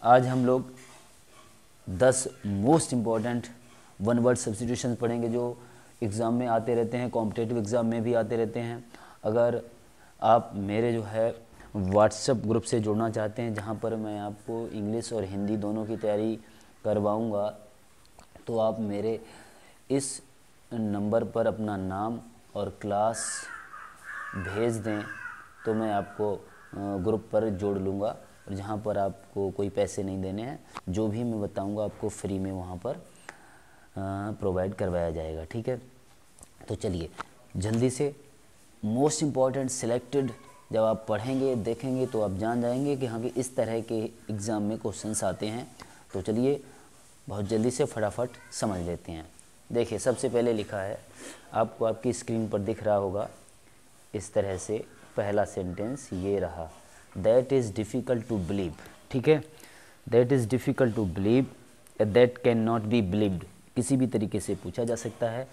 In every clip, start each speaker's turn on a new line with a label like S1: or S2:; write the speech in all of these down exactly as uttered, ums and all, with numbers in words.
S1: आज हम लोग दस most important one word substitution पढ़ेंगे जो एग्ज़ाम में आते रहते हैं, कॉम्पिटेटिव एग्ज़ाम में भी आते रहते हैं। अगर आप मेरे जो है व्हाट्सएप ग्रुप से जुड़ना चाहते हैं जहां पर मैं आपको इंग्लिश और हिंदी दोनों की तैयारी करवाऊंगा, तो आप मेरे इस नंबर पर अपना नाम और क्लास भेज दें तो मैं आपको ग्रुप पर जोड़ लूँगा, और जहाँ पर आपको कोई पैसे नहीं देने हैं, जो भी मैं बताऊँगा आपको फ्री में वहाँ पर प्रोवाइड करवाया जाएगा। ठीक है, तो चलिए जल्दी से मोस्ट इम्पॉर्टेंट सिलेक्टेड जब आप पढ़ेंगे देखेंगे तो आप जान जाएंगे कि हाँ कि इस तरह के एग्ज़ाम में क्वेश्चंस आते हैं। तो चलिए बहुत जल्दी से फटाफट समझ लेते हैं। देखिए सबसे पहले लिखा है, आपको आपकी स्क्रीन पर दिख रहा होगा इस तरह से, पहला सेंटेंस ये रहा, that is difficult to believe. ठीक है, that is difficult to believe, that can not be believed, किसी भी तरीके से पूछा जा सकता है।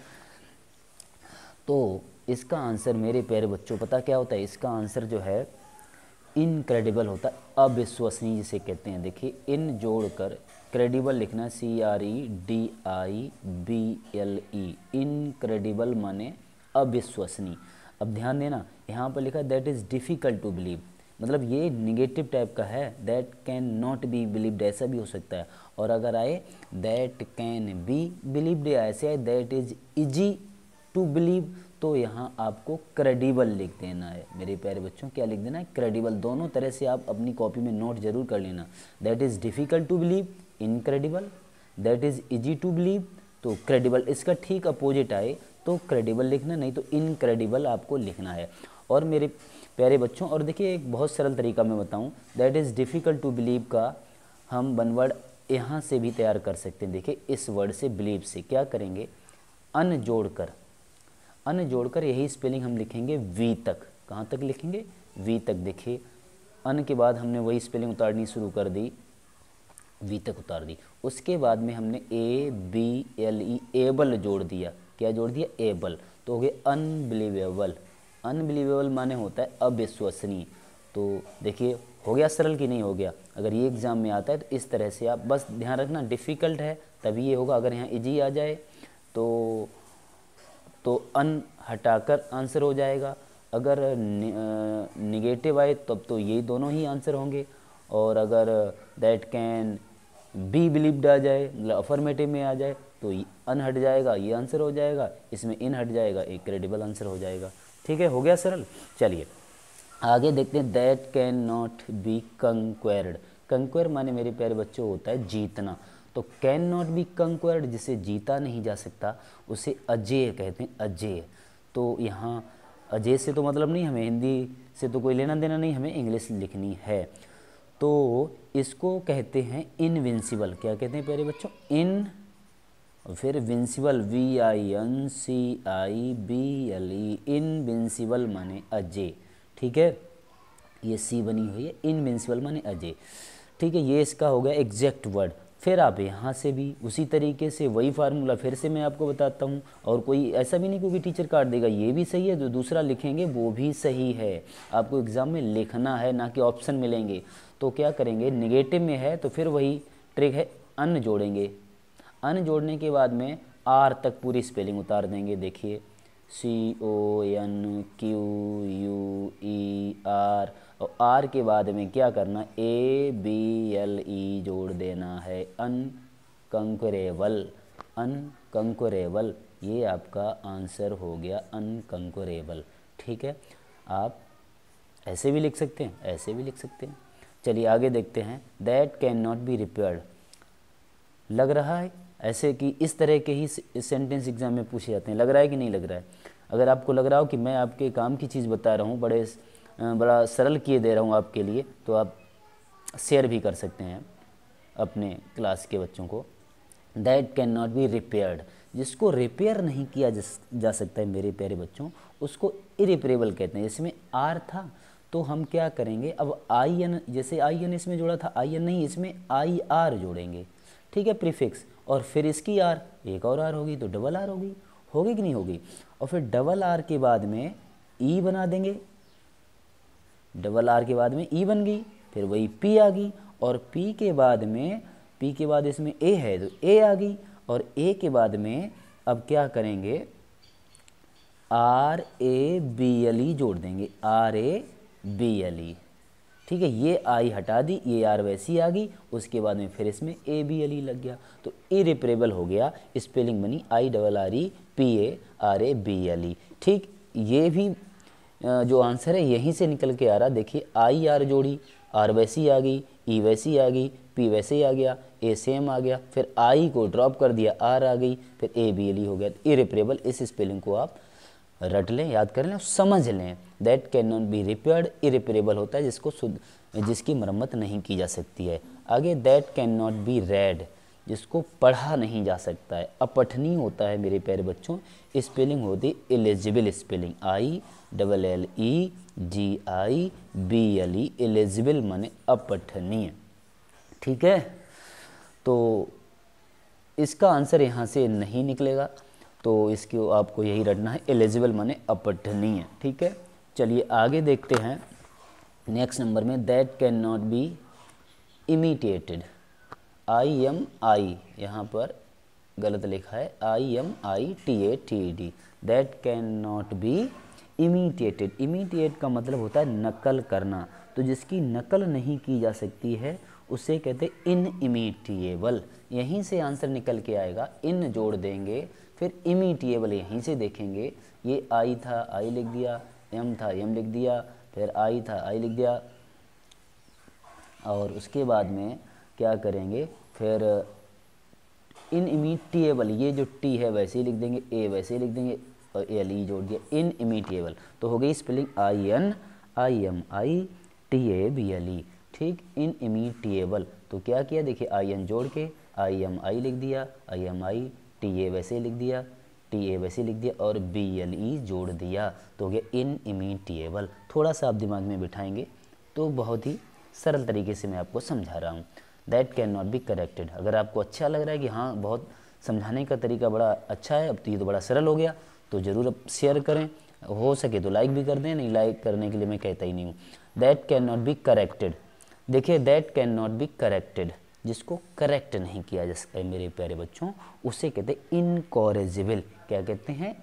S1: तो इसका आंसर मेरे प्यारे बच्चों पता क्या होता है? इसका आंसर जो है इनक्रेडिबल होता है, अविश्वसनीय जिसे कहते हैं। देखिए इन जोड़कर क्रेडिबल लिखना, C R E D I B L E, incredible माने अविश्वसनीय। अब ध्यान देना, यहाँ पर लिखा that is difficult to believe, मतलब ये निगेटिव टाइप का है, that can not be believed ऐसा भी हो सकता है। और अगर आए दैट कैन बी बिलीव्ड ऐसे आए that is easy to believe, तो यहाँ आपको क्रेडिबल लिख देना है मेरे प्यारे बच्चों। क्या लिख देना है? क्रेडिबल। दोनों तरह से आप अपनी कॉपी में नोट जरूर कर लेना। That is difficult to believe incredible, that is easy to believe तो क्रेडिबल। इसका ठीक अपोजिट आए तो क्रेडिबल लिखना, नहीं तो इनक्रेडिबल आपको लिखना है। और मेरे प्यारे बच्चों, और देखिए एक बहुत सरल तरीका मैं बताऊं, that is difficult to believe का हम वन वर्ड यहाँ से भी तैयार कर सकते हैं। देखिए इस वर्ड से, बिलीव से क्या करेंगे, अन जोड़कर, अन जोड़कर यही स्पेलिंग हम लिखेंगे वी तक। कहाँ तक लिखेंगे? वी तक। देखिए अन के बाद हमने वही स्पेलिंग उतारनी शुरू कर दी, वी तक उतार दी। उसके बाद में हमने A B L E able जोड़ दिया। क्या जोड़ दिया? एबल। तो हो गया अनबिलीवेबल। अनबिलीवेबल माने होता है अविश्वसनीय। तो देखिए हो गया सरल कि नहीं हो गया? अगर ये एग्ज़ाम में आता है तो इस तरह से आप बस ध्यान रखना, डिफ़िकल्ट है तभी ये होगा। अगर यहाँ इजी आ जाए तो तो अन हटाकर आंसर हो जाएगा। अगर निगेटिव आए तब तो ये दोनों ही आंसर होंगे। और अगर दैट कैन बी बिलीव्ड आ जाए, मतलब अफर्मेटिव में आ जाए, तो अन हट जाएगा, ये आंसर हो जाएगा। इसमें इन हट जाएगा, एक क्रेडिबल आंसर हो जाएगा। ठीक है, हो गया सरल। चलिए आगे देखते हैं, that can not be conquered. Conquer माने मेरे प्यारे बच्चों होता है जीतना। तो कैन नॉट बी कंक्वेयर्ड, जिसे जीता नहीं जा सकता, उसे अजेय कहते हैं, अजेय। तो यहाँ अजेय से तो मतलब नहीं, हमें हिंदी से तो कोई लेना देना नहीं, हमें इंग्लिश लिखनी है। तो इसको कहते हैं इनविंसिबल। क्या कहते हैं प्यारे बच्चों? इन और फिर vincible, V I N C I B L E, invincible माने अजय। ठीक है, ये सी बनी हुई है, इनविंसिबल माने अजय। ठीक है, ये इसका हो गया एग्जैक्ट वर्ड। फिर आप यहाँ से भी उसी तरीके से वही फार्मूला फिर से मैं आपको बताता हूँ। और कोई ऐसा भी नहीं क्योंकि टीचर काट देगा, ये भी सही है, जो दूसरा लिखेंगे वो भी सही है। आपको एग्ज़ाम में लिखना है, ना कि ऑप्शन मिलेंगे। तो क्या करेंगे, निगेटिव में है तो फिर वही ट्रिक है, अन जोड़ेंगे। अन जोड़ने के बाद में आर तक पूरी स्पेलिंग उतार देंगे। देखिए C O N Q U E R, और आर के बाद में क्या करना, ए बी एल ई जोड़ देना है, अनकंकरेबल। अनकंकरेबल, ये आपका आंसर हो गया, अनकंकरेबल। ठीक है, आप ऐसे भी लिख सकते हैं, ऐसे भी लिख सकते हैं। चलिए आगे देखते हैं, that can not be repaired. लग रहा है ऐसे कि इस तरह के ही सेंटेंस एग्जाम में पूछे जाते हैं, लग रहा है कि नहीं लग रहा है? अगर आपको लग रहा हो कि मैं आपके काम की चीज़ बता रहा हूँ, बड़े बड़ा सरल किए दे रहा हूँ आपके लिए, तो आप शेयर भी कर सकते हैं अपने क्लास के बच्चों को। That can not be repaired, जिसको रिपेयर नहीं किया जा सकता है मेरे प्यारे बच्चों, उसको इरिपेरेबल कहते हैं। इसमें आर था तो हम क्या करेंगे, अब आई एन, जैसे आई एन इसमें जोड़ा था, आई एन नहीं, इसमें आई आर जोड़ेंगे। ठीक है, प्रीफिक्स, और फिर इसकी आर, एक और आर होगी तो डबल आर होगी, होगी कि नहीं होगी? और फिर डबल आर के बाद में ई बना देंगे, डबल आर के बाद में ई बन गई, फिर वही पी आ गई, और P के बाद में P के बाद इसमें A है तो A आ गई, और A के बाद में अब क्या करेंगे, R A B L E जोड़ देंगे, R A B L E. ठीक है, ये आई हटा दी, ये आर वैसी आ गई, उसके बाद में फिर इसमें ए बी एल ई लग गया तो इरिपरेबल हो गया, स्पेलिंग बनी I double R E P A R A B L E. ठीक, ये भी जो आंसर है यहीं से निकल के आ रहा। देखिए आई आर जोड़ी, आर वैसी आ गई, ई वैसी आ गई, पी वैसे ही आ गया, ए सेम आ गया, फिर आई को ड्रॉप कर दिया, आर आ गई, फिर ए बी एल ई हो गया। तो इरिपरेबल, इस स्पेलिंग को आप रट लें, याद कर लें, समझ लें। That can not be repaired, irreparable होता है जिसको शुद्ध, जिसकी मरम्मत नहीं की जा सकती है। आगे that can not be read, जिसको पढ़ा नहीं जा सकता है, अपठनीय होता है मेरे प्यारे बच्चों। स्पेलिंग होती illegible spelling, I double L E G I B L E, illegible माने अपठनीय। ठीक है, तो इसका आंसर यहाँ से नहीं निकलेगा, तो इसको आपको यही रटना है, एलिजिबल माने अपठनीय। ठीक है, चलिए आगे देखते हैं। नेक्स्ट नंबर में that can not be imitated, I M I यहाँ पर गलत लिखा है, I M I T A T D, that can not be imitated. Imitate का मतलब होता है नकल करना, तो जिसकी नकल नहीं की जा सकती है उसे कहते हैं इनइमिटेबल। यहीं से आंसर निकल के आएगा, इन जोड़ देंगे, फिर इमिटेबल यहीं से देखेंगे। ये आई था, आई लिख दिया, एम था, एम लिख दिया, फिर आई था, आई लिख दिया, और उसके बाद में क्या करेंगे, फिर इनइमिटेबल, ये जो टी है वैसे ही लिख देंगे, ए वैसे ही लिख देंगे, और एल ई जोड़ दिया, इनइमिटेबल। तो हो गई spelling I N I M I T A B L E. ठीक, इनइमिटेबल। तो क्या किया, देखिए आई एन जोड़ के आई एम आई लिख दिया, आई एम आई टी ए वैसे लिख दिया, टी ए वैसे लिख दिया, और बी एल ई जोड़ दिया, तो हो गया इनइमिटेबल। थोड़ा सा आप दिमाग में बिठाएंगे तो बहुत ही सरल तरीके से मैं आपको समझा रहा हूँ। That can not be corrected, अगर आपको अच्छा लग रहा है कि हाँ बहुत समझाने का तरीका बड़ा अच्छा है, अब तो ये तो बड़ा सरल हो गया, तो ज़रूर अब शेयर करें, हो सके तो लाइक भी कर दें, नहीं लाइक करने के लिए मैं कहता ही नहीं हूँ। That can not be corrected, देखिए that can not be corrected, जिसको करेक्ट नहीं किया जा सकता है मेरे प्यारे बच्चों, उसे कहते हैं इनकॉरेजिबल। क्या कहते हैं,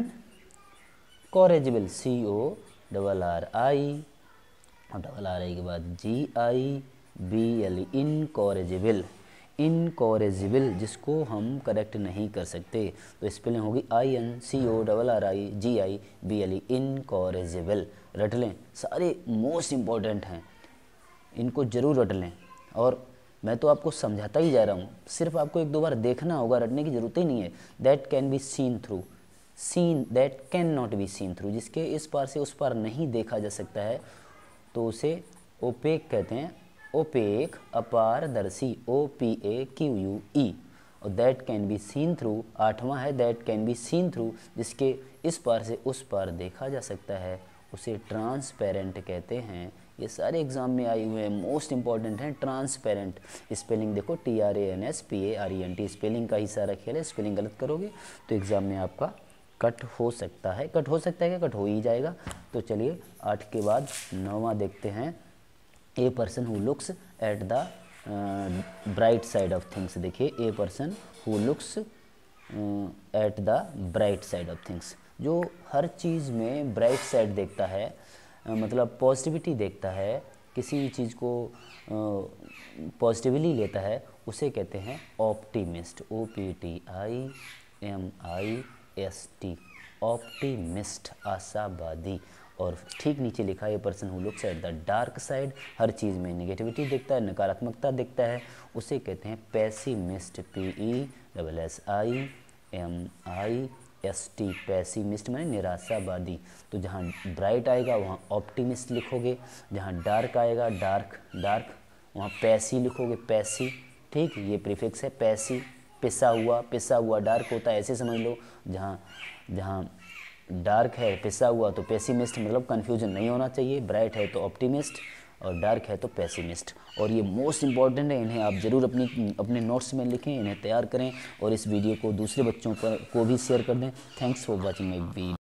S1: incorrigible, C O double R I, और डबल आर आई के बाद G I B L E, incorrigible. Incorrigible जिसको हम करेक्ट नहीं कर सकते, तो स्पेलिंग होगी I N C O double R I G I B L E, incorrigible. रट लें, सारे मोस्ट इम्पॉर्टेंट हैं, इनको जरूर रट लें। और मैं तो आपको समझाता ही जा रहा हूँ, सिर्फ आपको एक दो बार देखना होगा, रटने की जरूरत ही नहीं है। That can be seen through, seen, that can not be seen through, जिसके इस पार से उस पार नहीं देखा जा सकता है, तो उसे ओपेक कहते हैं, ओपेक, अपारदर्शी, O P A Q U E. और that can be seen through, आठवां है that can be seen through, जिसके इस पार से उस पार देखा जा सकता है, उसे ट्रांसपेरेंट कहते हैं। ये सारे एग्जाम में आए हुए हैं, मोस्ट इंपॉर्टेंट हैं। ट्रांसपेरेंट, स्पेलिंग देखो, T R A N S P A R E N T, spelling का ही सारा खेल है, स्पेलिंग गलत करोगे तो एग्ज़ाम में आपका कट हो सकता है, कट हो सकता है क्या, कट हो ही जाएगा। तो चलिए आठ के बाद नौवां देखते हैं, a person who looks at the bright side of things. देखिए, a person who looks at the bright side of things, जो हर चीज़ में ब्राइट साइड देखता है, uh, मतलब पॉजिटिविटी देखता है, किसी भी चीज़ को पॉजिटिवली uh, लेता है, उसे कहते हैं optimist, O P T I M I S T, optimist, आशावादी। और ठीक नीचे लिखा है, a person who looks at the dark side, हर चीज़ में नेगेटिविटी देखता है, नकारात्मकता देखता है, उसे कहते हैं pessimist, P E double S I M I S T, pessimist माने निराशावादी। तो जहाँ ब्राइट आएगा वहाँ ऑप्टिमिस्ट लिखोगे, जहाँ डार्क आएगा डार्क डार्क वहाँ पैसी लिखोगे, पैसी। ठीक, ये प्रीफिक्स है पैसी, पिसा हुआ, पिसा हुआ डार्क होता है, ऐसे समझ लो। जहाँ जहाँ डार्क है पिसा हुआ तो पेसिमिस्ट, मतलब कन्फ्यूजन नहीं होना चाहिए, ब्राइट है तो ऑप्टिमिस्ट और डार्क है तो पेसिमिस्ट। और ये मोस्ट इंपॉर्टेंट है, इन्हें आप ज़रूर अपनी अपने नोट्स में लिखें, इन्हें तैयार करें और इस वीडियो को दूसरे बच्चों पर को भी शेयर कर दें। Thanks for watching my video.